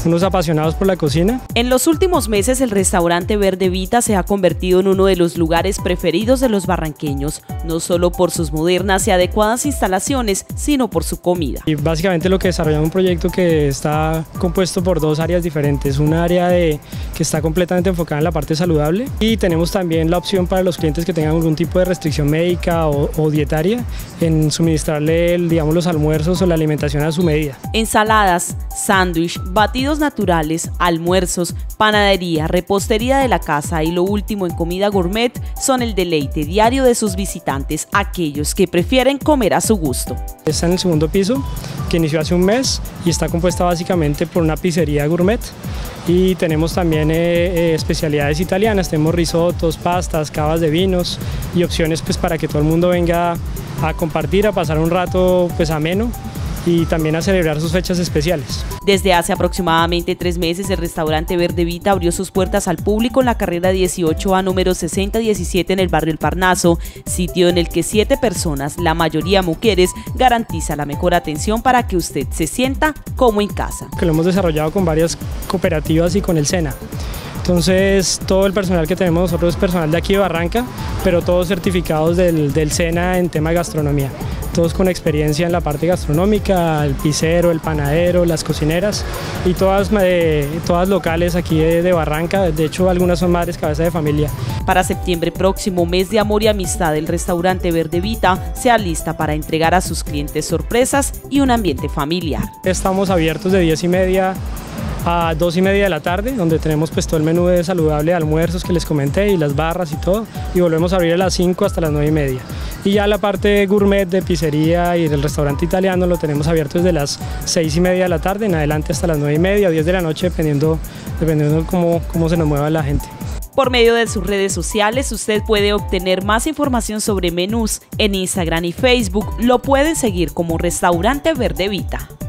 unos apasionados por la cocina. En los últimos meses el restaurante Verde Vita se ha convertido en uno de los lugares preferidos de los barranqueños, no solo por sus modernas y adecuadas instalaciones, sino por su comida. Y básicamente lo que desarrollamos un proyecto que está compuesto por dos áreas diferentes, un área que está completamente enfocada en la parte saludable y tenemos también la opción para los clientes que tengan algún tipo de restricción médica o dietaria en suministrarle, digamos, los almuerzos o la alimentación a su medida. Ensaladas, sándwich, batidos naturales, almuerzos, panadería, repostería de la casa y lo último en comida gourmet son el deleite diario de sus visitantes, aquellos que prefieren comer a su gusto. Está en el segundo piso, que inició hace un mes y está compuesta básicamente por una pizzería gourmet y tenemos también especialidades italianas, tenemos risotos, pastas, cavas de vinos y opciones pues para que todo el mundo venga a compartir, a pasar un rato pues ameno y también a celebrar sus fechas especiales. Desde hace aproximadamente 3 meses, el restaurante Verde Vita abrió sus puertas al público en la carrera 18A número 6017 en el barrio El Parnaso, sitio en el que 7 personas, la mayoría mujeres, garantiza la mejor atención para que usted se sienta como en casa. Que lo hemos desarrollado con varias cooperativas y con el SENA. Entonces todo el personal que tenemos nosotros es personal de aquí de Barranca, pero todos certificados del SENA en tema de gastronomía. Todos con experiencia en la parte gastronómica, el pizzero, el panadero, las cocineras y todas locales aquí de Barranca, de hecho algunas son madres cabeza de familia. Para septiembre próximo, mes de amor y amistad, el restaurante Verde Vita se alista para entregar a sus clientes sorpresas y un ambiente familiar. Estamos abiertos de 10:30 a 2:30 de la tarde, donde tenemos pues todo el menú de saludable de almuerzos que les comenté y las barras y todo, y volvemos a abrir a las 5 hasta las 9:30. Y ya la parte gourmet de pizzería y del restaurante italiano lo tenemos abierto desde las 6:30 de la tarde en adelante hasta las 9:30 o 10 de la noche, dependiendo cómo se nos mueva la gente. Por medio de sus redes sociales, usted puede obtener más información sobre menús en Instagram y Facebook. Lo pueden seguir como Restaurante Verde Vita.